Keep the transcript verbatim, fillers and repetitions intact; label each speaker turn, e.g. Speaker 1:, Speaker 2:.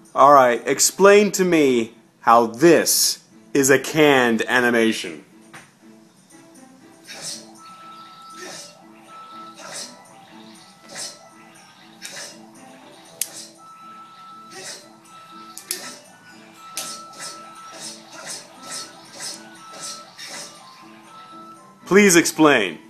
Speaker 1: Alright, explain to me how this is a canned animation. Please explain.